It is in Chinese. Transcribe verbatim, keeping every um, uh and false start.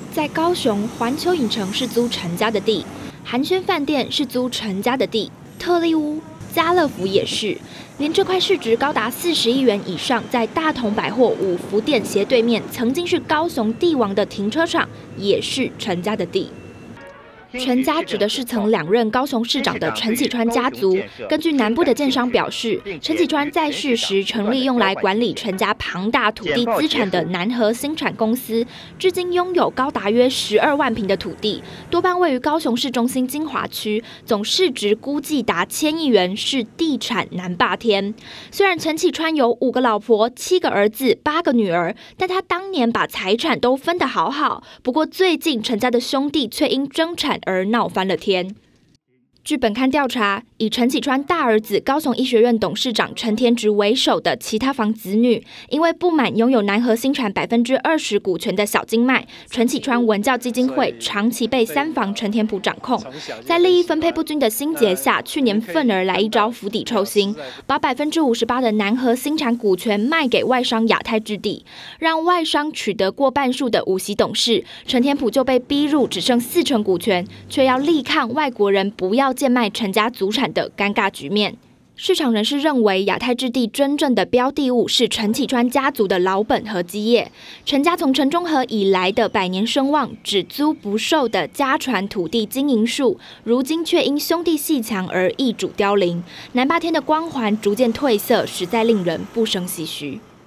在高雄环球影城是租陈家的地，寒暄饭店是租陈家的地，特力屋、家乐福也是，连这块市值高达四十亿元以上，在大同百货五福店斜对面，曾经是高雄帝王的停车场，也是陈家的地。 陈家指的是曾两任高雄市长的陈启川家族。根据南部的建商表示，陈启川在世时成立用来管理陈家庞大土地资产的南河新产公司，至今拥有高达约十二万坪的土地，多半位于高雄市中心精华区，总市值估计达千亿元，是地产南霸天。虽然陈启川有五个老婆、七个儿子、八个女儿，但他当年把财产都分得好好。不过最近陈家的兄弟却因争产 而闹翻了天。据本刊调查，以陈启川大儿子高雄医学院董事长陈天植为首的其他房子女，因为不满拥有南河新产百分之二十股权的小金脉，陈启川文教基金会长期被三房陈天普掌控。在利益分配不均的心结下，去年愤而来一招釜底抽薪，把百分之五十八的南河新产股权卖给外商亚太置地，让外商取得过半数的五席董事，陈天普就被逼入只剩四成股权，却要力抗外国人不要 贱卖陈家祖产的尴尬局面，市场人士认为亚太置地真正的标的物是陈启川家族的老本和基业。陈家从陈中和以来的百年声望、只租不售的家传土地经营术，如今却因兄弟阋墙而易主凋零，南霸天的光环逐渐褪色，实在令人不胜唏嘘。